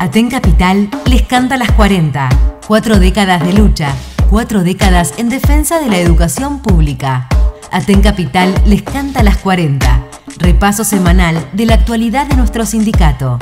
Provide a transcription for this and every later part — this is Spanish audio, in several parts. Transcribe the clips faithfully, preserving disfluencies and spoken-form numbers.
Aten Capital les canta las cuarenta. Cuatro décadas de lucha, cuatro décadas en defensa de la educación pública. Aten Capital les canta las cuarenta. Repaso semanal de la actualidad de nuestro sindicato.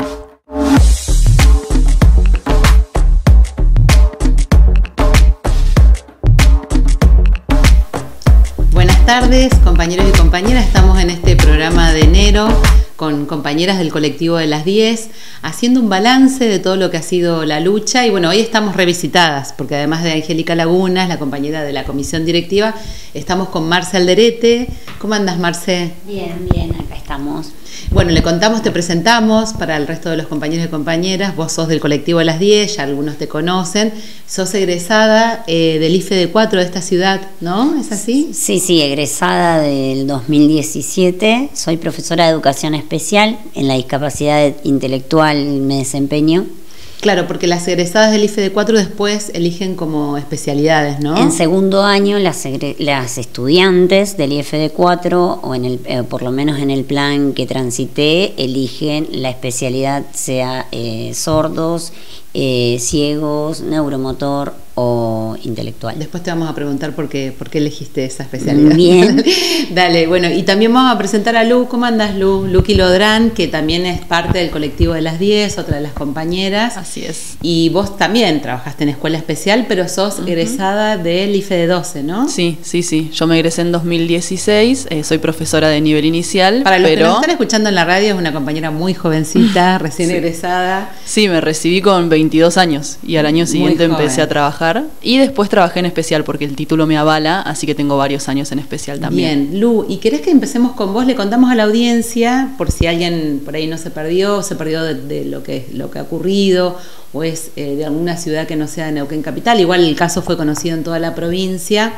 Buenas tardes, compañeros y compañeras. Estamos en este programa de enero con compañeras del colectivo de las diez, haciendo un balance de todo lo que ha sido la lucha. Y bueno, hoy estamos revisitadas, porque además de Angélica Lagunas, la compañera de la comisión directiva, estamos con Marce Alderete. ¿Cómo andas, Marce? Bien, bien, acá estamos. Bueno, le contamos, te presentamos para el resto de los compañeros y compañeras. Vos sos del colectivo de las diez, ya algunos te conocen. Sos egresada eh, del I F E D cuatro de esta ciudad, ¿no? ¿Es así? Sí, sí, egresada del dos mil diecisiete. Soy profesora de educación especial. En la discapacidad intelectual me desempeño. Claro, porque las egresadas del I F E D cuatro después eligen como especialidades, ¿no? En segundo año, las, las estudiantes del I F E D cuatro, o en el, eh, por lo menos en el plan que transité, eligen la especialidad, sea eh, sordos, eh, ciegos, neuromotor o intelectual. Después te vamos a preguntar por qué, por qué elegiste esa especialidad. Bien. Dale, bueno, y también vamos a presentar a Lu. ¿Cómo andas, Lu? Luqui Lodrán, que también es parte del colectivo de las diez, otra de las compañeras. Así es. Y vos también trabajaste en escuela especial, pero sos uh-huh. egresada del I F E D doce, ¿no? Sí, sí, sí. Yo me egresé en dos mil dieciséis, eh, soy profesora de nivel inicial. Para los pero... que nos están escuchando en la radio, es una compañera muy jovencita, recién sí. egresada. Sí, me recibí con veintidós años y al año siguiente empecé a trabajar. Y después trabajé en especial porque el título me avala, así que tengo varios años en especial también. Bien, Lu, ¿y querés que empecemos con vos? Le contamos a la audiencia, por si alguien por ahí no se perdió, se perdió de, de lo que lo que ha ocurrido, o es eh, de alguna ciudad que no sea de Neuquén Capital. Igual el caso fue conocido en toda la provincia.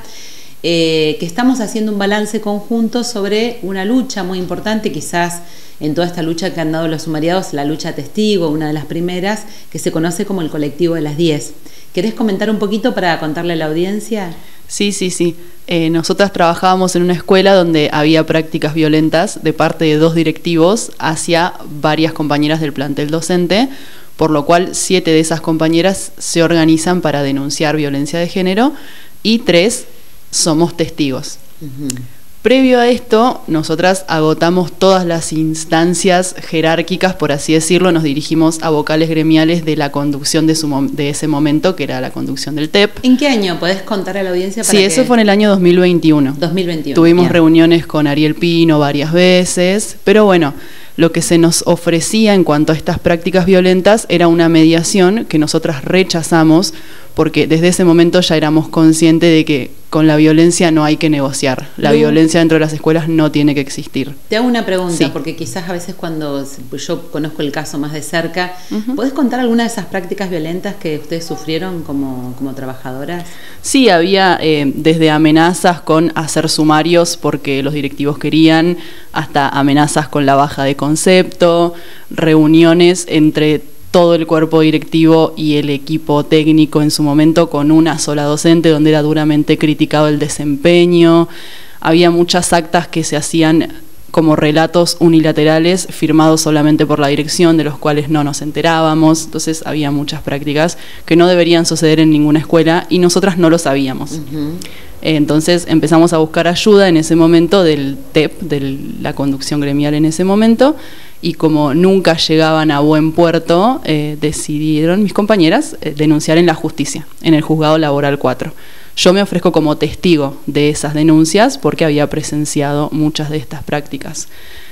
Eh, que estamos haciendo un balance conjunto sobre una lucha muy importante, quizás en toda esta lucha que han dado los sumariados, la lucha testigo, una de las primeras, que se conoce como el colectivo de las diez. ¿Querés comentar un poquito para contarle a la audiencia? Sí, sí, sí. Eh, nosotras trabajábamos en una escuela donde había prácticas violentas de parte de dos directivos hacia varias compañeras del plantel docente, por lo cual siete de esas compañeras se organizan para denunciar violencia de género y tres somos testigos. Uh-huh. Previo a esto, nosotras agotamos todas las instancias jerárquicas, por así decirlo, nos dirigimos a vocales gremiales de la conducción de, su, de ese momento, que era la conducción del T E P. ¿En qué año? ¿Podés contar a la audiencia? Para sí, que... eso fue en el año dos mil veintiuno. dos mil veintiuno. Tuvimos Bien. reuniones con Ariel Pino varias veces, pero bueno, lo que se nos ofrecía en cuanto a estas prácticas violentas era una mediación que nosotras rechazamos, porque desde ese momento ya éramos conscientes de que con la violencia no hay que negociar. La no. violencia dentro de las escuelas no tiene que existir. Te hago una pregunta, sí. porque quizás a veces cuando yo conozco el caso más de cerca, uh-huh. ¿podés contar alguna de esas prácticas violentas que ustedes sufrieron como, como trabajadoras? Sí, había eh, desde amenazas con hacer sumarios porque los directivos querían, hasta amenazas con la baja de concepto, reuniones entre todo el cuerpo directivo y el equipo técnico en su momento con una sola docente donde era duramente criticado el desempeño. Había muchas actas que se hacían como relatos unilaterales firmados solamente por la dirección, de los cuales no nos enterábamos. Entonces había muchas prácticas que no deberían suceder en ninguna escuela y nosotras no lo sabíamos. Uh-huh. Entonces empezamos a buscar ayuda en ese momento del T E P, de la conducción gremial en ese momento, y como nunca llegaban a buen puerto, eh, decidieron mis compañeras eh, denunciar en la justicia, en el juzgado laboral cuatro. Yo me ofrezco como testigo de esas denuncias porque había presenciado muchas de estas prácticas.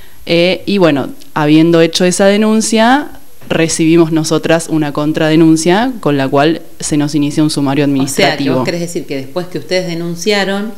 Eh, y bueno, habiendo hecho esa denuncia, recibimos nosotras una contradenuncia con la cual se nos inicia un sumario administrativo. O sea, que vos querés decir que después que ustedes denunciaron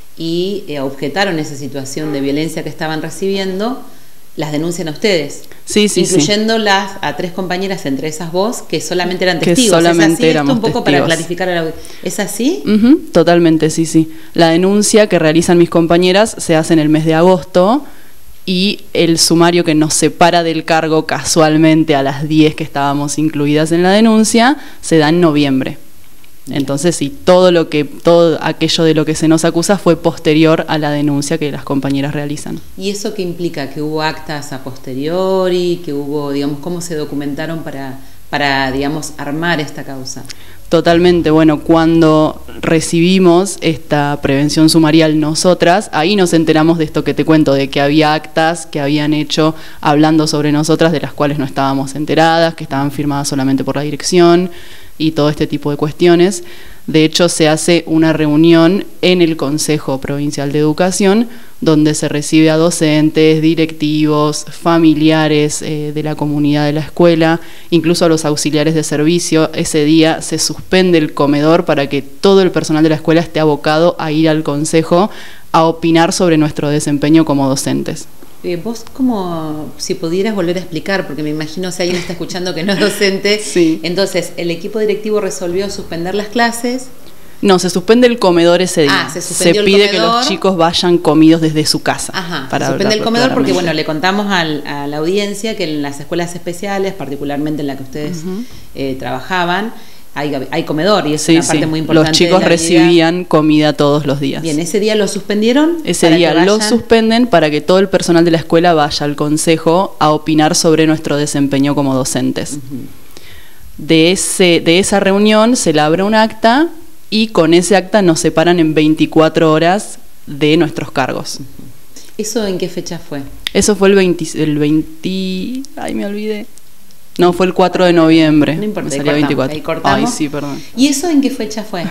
y eh, objetaron esa situación de violencia que estaban recibiendo, las denuncian a ustedes. Sí, sí, incluyéndolas sí. a tres compañeras, entre esas vos, que solamente eran testigos. Que solamente ¿Es así? éramos Esto un poco testigos. Para clarificar a la... ¿Es así? Uh-huh, totalmente, sí, sí. La denuncia que realizan mis compañeras se hace en el mes de agosto y el sumario que nos separa del cargo casualmente a las diez que estábamos incluidas en la denuncia se da en noviembre. Entonces, sí, todo lo que todo aquello de lo que se nos acusa fue posterior a la denuncia que las compañeras realizan. ¿Y eso qué implica? ¿Que hubo actas a posteriori? ¿Que hubo, digamos, cómo se documentaron para, para, digamos, armar esta causa. Totalmente, bueno, cuando recibimos esta prevención sumarial nosotras, ahí nos enteramos de esto que te cuento, de que había actas que habían hecho hablando sobre nosotras, de las cuales no estábamos enteradas, que estaban firmadas solamente por la dirección y todo este tipo de cuestiones. De hecho, se hace una reunión en el Consejo Provincial de Educación, donde se recibe a docentes, directivos, familiares eh, de la comunidad de la escuela, incluso a los auxiliares de servicio. Ese día se suspende el comedor para que todo el personal de la escuela esté abocado a ir al Consejo a opinar sobre nuestro desempeño como docentes. Eh, vos, como si pudieras volver a explicar, porque me imagino si alguien está escuchando que no es docente, sí. Entonces el equipo directivo resolvió suspender las clases. No, se suspende el comedor ese día. Ah, se suspendió se pide el comedor. Que los chicos vayan comidos desde su casa. Ajá, para se suspende el comedor claramente. porque, bueno, le contamos al, a la audiencia que en las escuelas especiales, particularmente en la que ustedes uh-huh. eh, trabajaban, Hay, hay comedor y es sí, una parte sí. muy importante. Los chicos recibían comida todos los días. Bien, ¿ese día lo suspendieron? Ese día lo suspenden para que todo el personal de la escuela vaya al consejo a opinar sobre nuestro desempeño como docentes. Uh-huh. De, ese, de esa reunión se labra un acta y con ese acta nos separan en veinticuatro horas de nuestros cargos. Uh-huh. ¿Eso en qué fecha fue? Eso fue el veinte... El veinte ay, me olvidé. No, fue el cuatro de noviembre. No importa, me salió veinticuatro. Ahí cortamos. Ay, sí, perdón. ¿Y eso en qué fecha fue?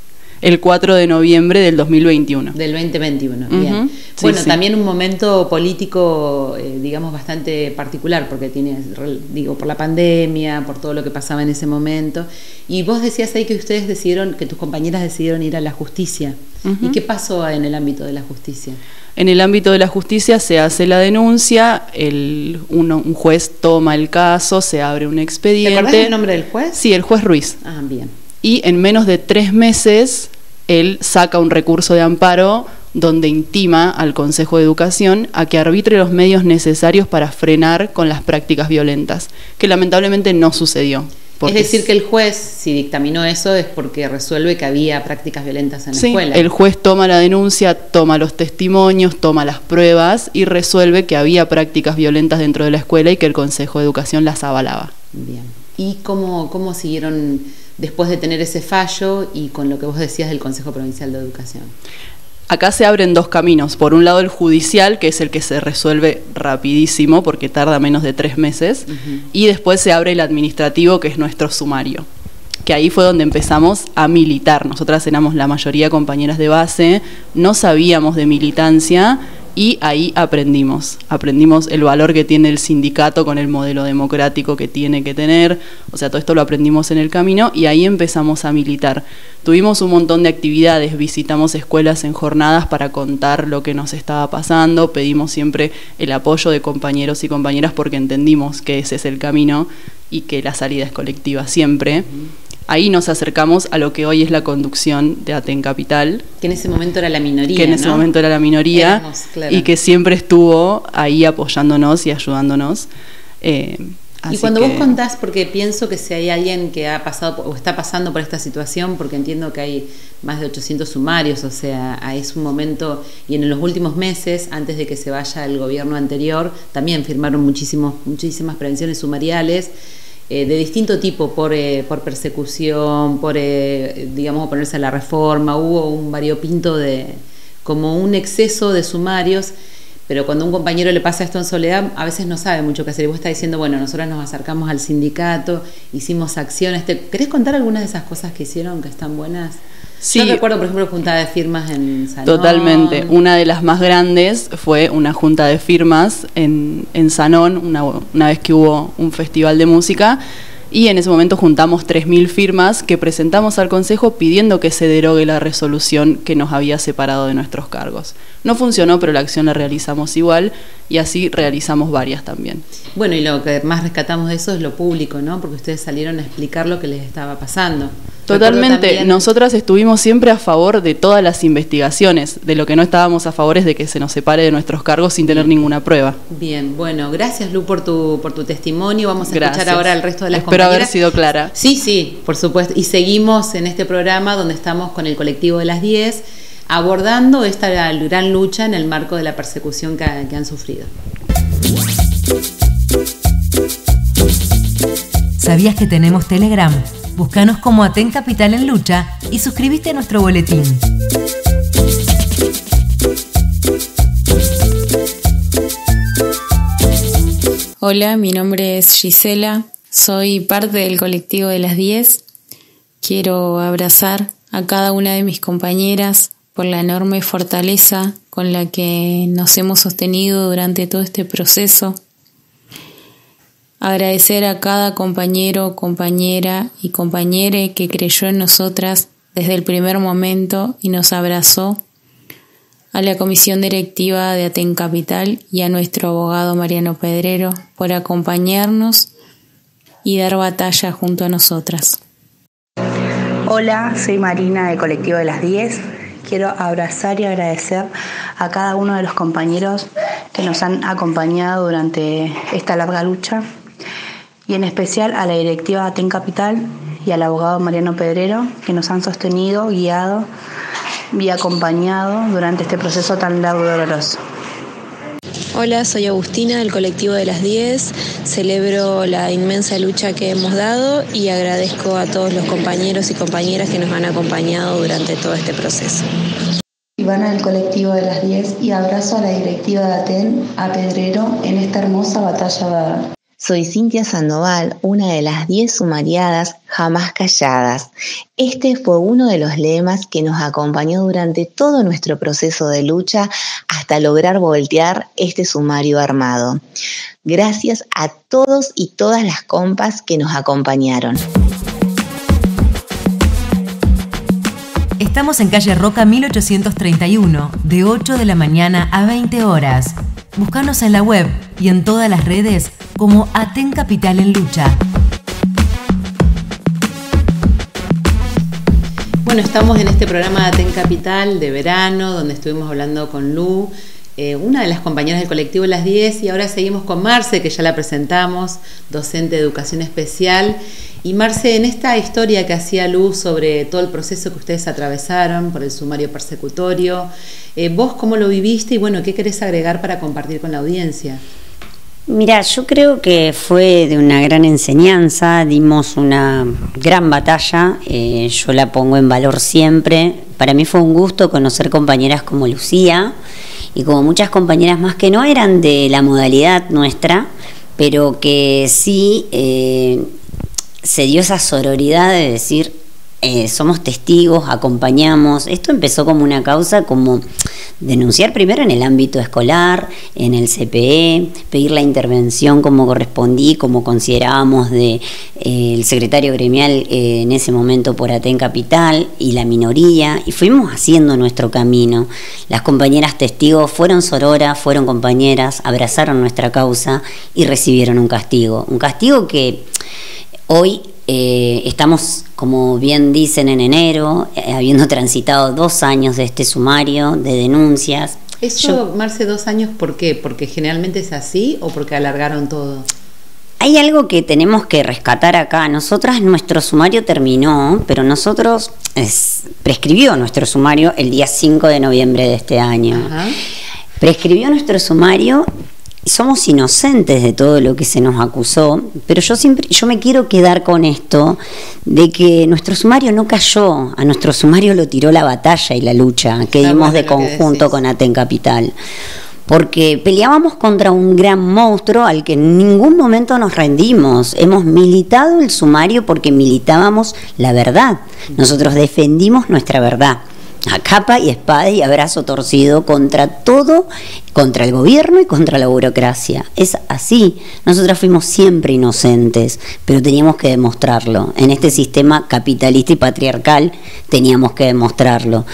El cuatro de noviembre del dos mil veintiuno. Del veinte veintiuno, uh-huh. bien. Sí, bueno, sí. También un momento político, eh, digamos, bastante particular, porque tiene, digo, por la pandemia, por todo lo que pasaba en ese momento. Y vos decías ahí que ustedes decidieron, que tus compañeras decidieron ir a la justicia. Uh-huh. ¿Y qué pasó en el ámbito de la justicia? En el ámbito de la justicia se hace la denuncia, el, uno, un juez toma el caso, se abre un expediente. ¿Te acordás el nombre del juez? Sí, el juez Ruiz. Ah, bien. Y en menos de tres meses, él saca un recurso de amparo donde intima al Consejo de Educación a que arbitre los medios necesarios para frenar con las prácticas violentas, que lamentablemente no sucedió. Es decir, que el juez, si dictaminó eso, es porque resuelve que había prácticas violentas en la sí, escuela. El juez toma la denuncia, toma los testimonios, toma las pruebas y resuelve que había prácticas violentas dentro de la escuela y que el Consejo de Educación las avalaba. Bien. ¿Y cómo, cómo siguieron después de tener ese fallo y con lo que vos decías del Consejo Provincial de Educación? Acá se abren dos caminos. Por un lado el judicial, que es el que se resuelve rapidísimo porque tarda menos de tres meses, uh-huh. y después se abre el administrativo, que es nuestro sumario, que ahí fue donde empezamos a militar. Nosotras éramos la mayoría compañeras de base, no sabíamos de militancia y ahí aprendimos. Aprendimos el valor que tiene el sindicato con el modelo democrático que tiene que tener. O sea, todo esto lo aprendimos en el camino y ahí empezamos a militar. Tuvimos un montón de actividades, visitamos escuelas en jornadas para contar lo que nos estaba pasando, pedimos siempre el apoyo de compañeros y compañeras porque entendimos que ese es el camino y que la salida es colectiva siempre. Uh-huh. Ahí nos acercamos a lo que hoy es la conducción de Aten Capital. Que en ese momento era la minoría, Que en ese ¿no? momento era la minoría. Éramos, claro. Y que siempre estuvo ahí apoyándonos y ayudándonos. Eh, y cuando que... vos contás, porque pienso que si hay alguien que ha pasado o está pasando por esta situación, porque entiendo que hay más de ochocientos sumarios, o sea, es un momento, y en los últimos meses, antes de que se vaya el gobierno anterior, también firmaron muchísimos, muchísimas prevenciones sumariales, Eh, de distinto tipo, por, eh, por persecución, por, eh, digamos, oponerse a la reforma. Hubo un variopinto de, como un exceso de sumarios, pero cuando a un compañero le pasa esto en soledad, a veces no sabe mucho qué hacer. Y vos estás diciendo, bueno, nosotros nos acercamos al sindicato, hicimos acciones. ¿Te querés contar algunas de esas cosas que hicieron que están buenas? Sí. Yo recuerdo, por ejemplo, juntada de firmas en Sanón. Totalmente. Una de las más grandes fue una junta de firmas en, en Sanón, una, una vez que hubo un festival de música, y en ese momento juntamos tres mil firmas que presentamos al Consejo pidiendo que se derogue la resolución que nos había separado de nuestros cargos. No funcionó, pero la acción la realizamos igual y así realizamos varias también. Bueno, y lo que más rescatamos de eso es lo público, ¿no? Porque ustedes salieron a explicar lo que les estaba pasando. Totalmente. También... Nosotras estuvimos siempre a favor de todas las investigaciones. De lo que no estábamos a favor es de que se nos separe de nuestros cargos sin tener ninguna prueba. Bien, bueno, gracias Lu por tu por tu testimonio. Vamos a gracias. escuchar ahora al resto de las Espero compañeras. haber sido clara. Sí, sí, por supuesto. Y seguimos en este programa donde estamos con el colectivo de las diez abordando esta gran lucha en el marco de la persecución que, que han sufrido. ¿Sabías que tenemos Telegram? Búscanos como Aten Capital en Lucha y suscríbete a nuestro boletín. Hola, mi nombre es Gisela, soy parte del colectivo de las diez. Quiero abrazar a cada una de mis compañeras por la enorme fortaleza con la que nos hemos sostenido durante todo este proceso. Agradecer a cada compañero, compañera y compañere que creyó en nosotras desde el primer momento y nos abrazó, a la comisión directiva de Aten Capital y a nuestro abogado Mariano Pedrero por acompañarnos y dar batalla junto a nosotras. Hola, soy Marina del colectivo de las diez. Quiero abrazar y agradecer a cada uno de los compañeros que nos han acompañado durante esta larga lucha y en especial a la directiva de Aten Capital y al abogado Mariano Pedrero que nos han sostenido, guiado y acompañado durante este proceso tan largo y doloroso. Hola, soy Agustina del colectivo de las diez. Celebro la inmensa lucha que hemos dado y agradezco a todos los compañeros y compañeras que nos han acompañado durante todo este proceso. Ivana del colectivo de las diez y abrazo a la directiva de Aten, a Pedrero, en esta hermosa batalla dada. Soy Cintia Sandoval, una de las diez sumariadas jamás calladas. Este fue uno de los lemas que nos acompañó durante todo nuestro proceso de lucha hasta lograr voltear este sumario armado. Gracias a todos y todas las compas que nos acompañaron. Estamos en calle Roca mil ochocientos treinta y uno, de ocho de la mañana a veinte horas. Búscanos en la web y en todas las redes como Aten Capital en Lucha. Bueno, estamos en este programa de Aten Capital de verano, donde estuvimos hablando con Lu, eh, una de las compañeras del colectivo de las diez, y ahora seguimos con Marce, que ya la presentamos, docente de educación especial. Y Marce, en esta historia que hacía Lu sobre todo el proceso que ustedes atravesaron por el sumario persecutorio, eh, ¿vos cómo lo viviste y bueno, qué querés agregar para compartir con la audiencia? Mira, yo creo que fue de una gran enseñanza, dimos una gran batalla, eh, yo la pongo en valor siempre. Para mí fue un gusto conocer compañeras como Lucía y como muchas compañeras más que no eran de la modalidad nuestra, pero que sí eh, se dio esa sororidad de decir, eh, somos testigos, acompañamos. Esto empezó como una causa, como denunciar primero en el ámbito escolar, en el C P E, pedir la intervención como correspondí, como considerábamos de eh, el secretario gremial eh, en ese momento por Aten Capital y la minoría, y fuimos haciendo nuestro camino. Las compañeras testigos fueron sororas, fueron compañeras, abrazaron nuestra causa y recibieron un castigo, un castigo que hoy eh, estamos, como bien dicen, en enero, eh, habiendo transitado dos años de este sumario de denuncias. Eso, Yo, Marce, dos años, ¿por qué? ¿Porque generalmente es así o porque alargaron todo? Hay algo que tenemos que rescatar acá. Nosotras, nuestro sumario terminó, pero nosotros, es, prescribió nuestro sumario el día cinco de noviembre de este año. Ajá. Prescribió nuestro sumario. Somos inocentes de todo lo que se nos acusó, pero yo siempre, yo me quiero quedar con esto de que nuestro sumario no cayó, a nuestro sumario lo tiró la batalla y la lucha que dimos de conjunto con Aten Capital, porque peleábamos contra un gran monstruo al que en ningún momento nos rendimos. Hemos militado el sumario porque militábamos la verdad, nosotros defendimos nuestra verdad, a capa y espada y abrazo torcido contra todo, contra el gobierno y contra la burocracia. Es así. Nosotras fuimos siempre inocentes, pero teníamos que demostrarlo. En este sistema capitalista y patriarcal teníamos que demostrarlo,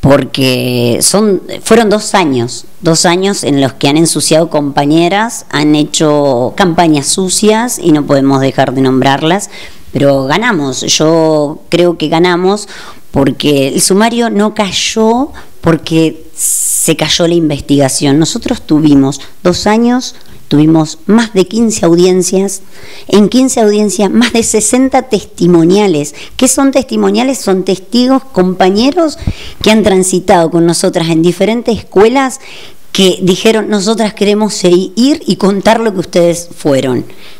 porque son, fueron dos años, dos años en los que han ensuciado compañeras, han hecho campañas sucias y no podemos dejar de nombrarlas, pero ganamos. Yo creo que ganamos porque el sumario no cayó porque se cayó la investigación. Nosotros tuvimos dos años, tuvimos más de quince audiencias, en quince audiencias más de sesenta testimoniales. ¿Qué son testimoniales? Son testigos, compañeros que han transitado con nosotras en diferentes escuelas, que dijeron, nosotras queremos ir y contar lo que ustedes fueron.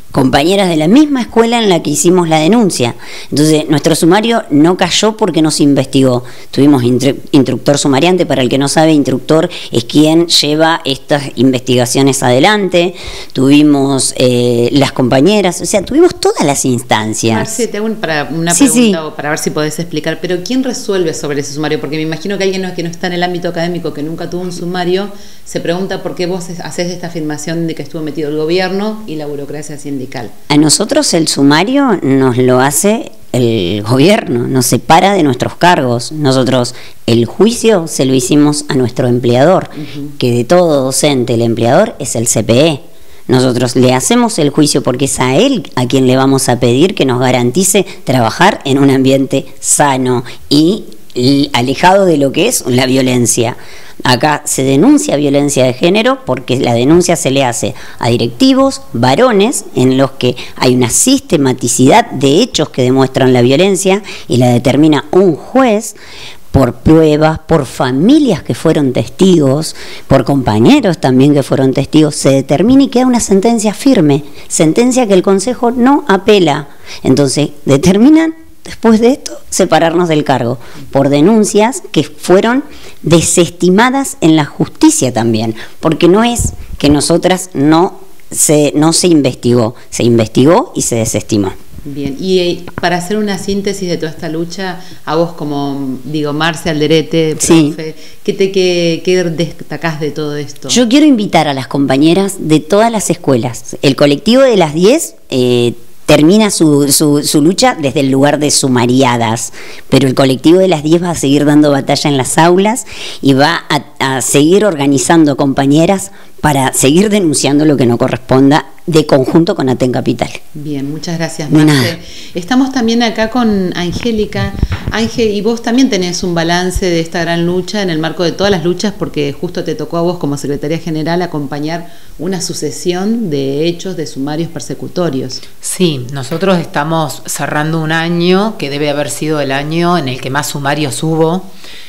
compañeras de la misma escuela en la que hicimos la denuncia. Entonces, nuestro sumario no cayó porque nos investigó. Tuvimos instructor sumariante, para el que no sabe, instructor es quien lleva estas investigaciones adelante. Tuvimos eh, las compañeras, o sea, tuvimos todas las instancias. Marce, te hago un, para una sí, pregunta sí. o para ver si podés explicar, pero ¿quién resuelve sobre ese sumario? Porque me imagino que alguien que no está en el ámbito académico, que nunca tuvo un sumario, se pregunta por qué vos haces esta afirmación de que estuvo metido el gobierno y la burocracia sindical. A nosotros el sumario nos lo hace el gobierno, nos separa de nuestros cargos. Nosotros el juicio se lo hicimos a nuestro empleador, uh-huh. que de todo docente el empleador es el C P E. Nosotros le hacemos el juicio porque es a él a quien le vamos a pedir que nos garantice trabajar en un ambiente sano y alejado de lo que es la violencia. Acá se denuncia violencia de género porque la denuncia se le hace a directivos varones en los que hay una sistematicidad de hechos que demuestran la violencia y la determina un juez por pruebas, por familias que fueron testigos, por compañeros también que fueron testigos, se determina y queda una sentencia firme, sentencia que el Consejo no apela. Entonces determinan después de esto separarnos del cargo por denuncias que fueron desestimadas en la justicia también, porque no es que nosotras no se, no se investigó, se investigó y se desestimó. Bien, y eh, para hacer una síntesis de toda esta lucha, a vos como, digo, Marce Alderete, profe, sí. ¿qué, te, qué, ¿qué destacás de todo esto? Yo quiero invitar a las compañeras de todas las escuelas. El colectivo de las diez eh, termina su, su, su lucha desde el lugar de sumariadas, pero el colectivo de las diez va a seguir dando batalla en las aulas y va a, a seguir organizando compañeras para seguir denunciando lo que no corresponda de conjunto con Aten Capital. Bien, muchas gracias, Marce. Estamos también acá con Angélica. Ángel, y vos también tenés un balance de esta gran lucha en el marco de todas las luchas, porque justo te tocó a vos como secretaria general acompañar una sucesión de hechos de sumarios persecutorios. Sí, nosotros estamos cerrando un año que debe haber sido el año en el que más sumarios hubo.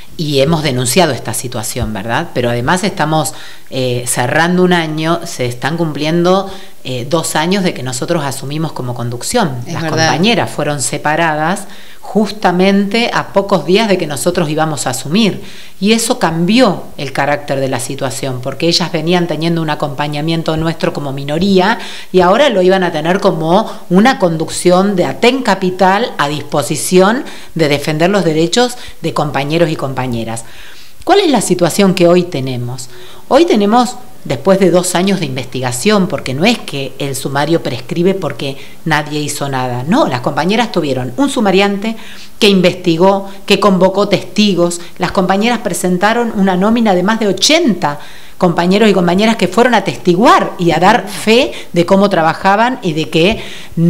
Y hemos denunciado esta situación, ¿verdad? Pero además estamos eh, cerrando un año, se están cumpliendo eh, dos años de que nosotros asumimos como conducción. Es Las verdad. compañeras fueron separadas justamente a pocos días de que nosotros íbamos a asumir. Y eso cambió el carácter de la situación, porque ellas venían teniendo un acompañamiento nuestro como minoría y ahora lo iban a tener como una conducción de Aten Capital a disposición de defender los derechos de compañeros y compañeras. ¿Cuál es la situación que hoy tenemos? Hoy tenemos, después de dos años de investigación, porque no es que el sumario prescribe porque nadie hizo nada, no, las compañeras tuvieron un sumariante que investigó, que convocó testigos, las compañeras presentaron una nómina de más de ochenta compañeros y compañeras que fueron a testiguar y a dar fe de cómo trabajaban y de que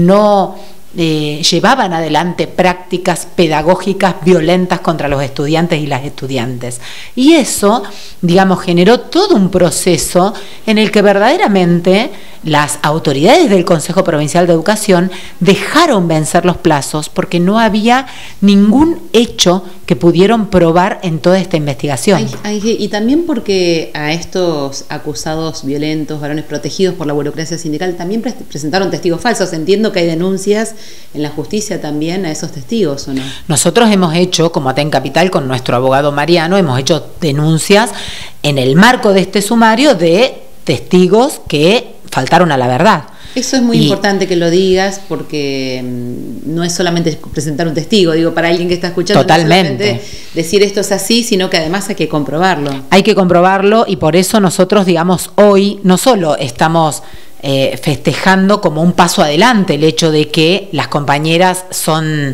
no Eh, llevaban adelante prácticas pedagógicas violentas contra los estudiantes y las estudiantes. Y eso, digamos, generó todo un proceso en el que verdaderamente las autoridades del Consejo Provincial de Educación dejaron vencer los plazos porque no había ningún hecho que pudieron probar en toda esta investigación. Ay, ay, y también porque a estos acusados violentos, varones protegidos por la burocracia sindical, también pre presentaron testigos falsos. Entiendo que hay denuncias en la justicia también a esos testigos, ¿o no? Nosotros hemos hecho, como Aten Capital, con nuestro abogado Mariano, hemos hecho denuncias en el marco de este sumario de testigos que faltaron a la verdad. Eso es muy y, importante que lo digas, porque mmm, no es solamente presentar un testigo, digo, para alguien que está escuchando, totalmente. No es solamente decir esto es así, sino que además hay que comprobarlo. Hay que comprobarlo y por eso nosotros, digamos, hoy no solo estamos Eh, festejando como un paso adelante el hecho de que las compañeras son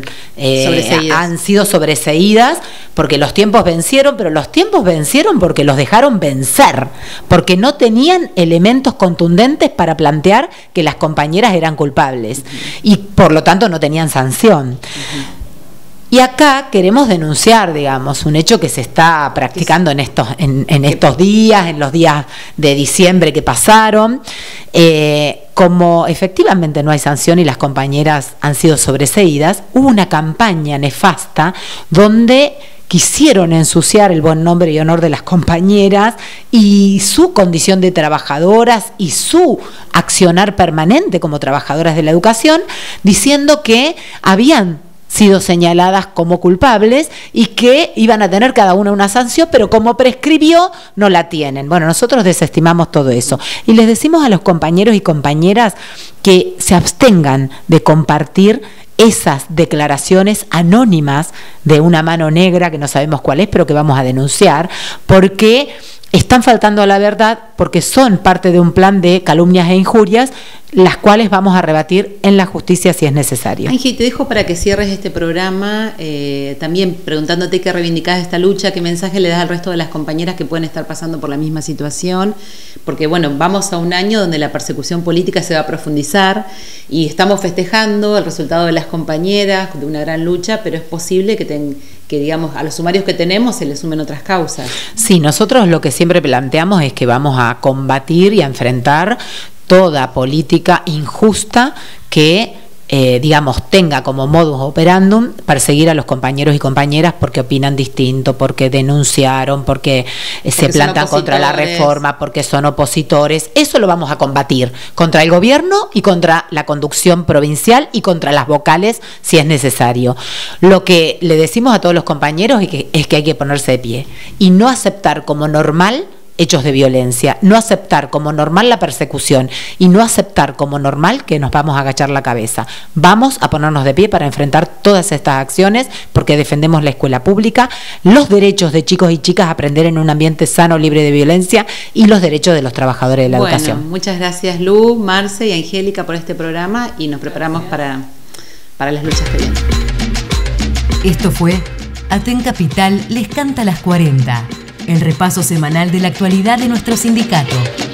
eh, han sido sobreseídas porque los tiempos vencieron, pero los tiempos vencieron porque los dejaron vencer, porque no tenían elementos contundentes para plantear que las compañeras eran culpables uh-huh. y por lo tanto no tenían sanción. Uh-huh. Y acá queremos denunciar, digamos, un hecho que se está practicando en estos, en, en estos días, en los días de diciembre que pasaron. Eh, como efectivamente no hay sanción y las compañeras han sido sobreseídas, hubo una campaña nefasta donde quisieron ensuciar el buen nombre y honor de las compañeras y su condición de trabajadoras y su accionar permanente como trabajadoras de la educación, diciendo que habían sido señaladas como culpables y que iban a tener cada una una sanción, pero como prescribió, no la tienen. Bueno, nosotros desestimamos todo eso. Y les decimos a los compañeros y compañeras que se abstengan de compartir esas declaraciones anónimas de una mano negra que no sabemos cuál es, pero que vamos a denunciar, porque están faltando a la verdad, porque son parte de un plan de calumnias e injurias, las cuales vamos a rebatir en la justicia si es necesario. Angie, te dejo para que cierres este programa, eh, también preguntándote qué reivindicás esta lucha, qué mensaje le das al resto de las compañeras que pueden estar pasando por la misma situación, porque bueno, vamos a un año donde la persecución política se va a profundizar y estamos festejando el resultado de las compañeras, de una gran lucha, pero es posible que, ten, que digamos, a los sumarios que tenemos se les sumen otras causas. Sí, nosotros lo que siempre planteamos es que vamos a combatir y a enfrentar toda política injusta que, eh, digamos, tenga como modus operandum perseguir a los compañeros y compañeras porque opinan distinto, porque denunciaron, porque, eh, se plantan contra la reforma, porque son opositores. Eso lo vamos a combatir contra el gobierno y contra la conducción provincial y contra las vocales si es necesario. Lo que le decimos a todos los compañeros es que, es que hay que ponerse de pie y no aceptar como normal hechos de violencia, no aceptar como normal la persecución y no aceptar como normal que nos vamos a agachar la cabeza. Vamos a ponernos de pie para enfrentar todas estas acciones porque defendemos la escuela pública, los derechos de chicos y chicas a aprender en un ambiente sano, libre de violencia y los derechos de los trabajadores de la bueno, educación. Muchas gracias Lu, Marce y Angélica por este programa y nos preparamos para, para las luchas que vienen. Esto fue Aten Capital les canta las cuarenta. El repaso semanal de la actualidad de nuestro sindicato.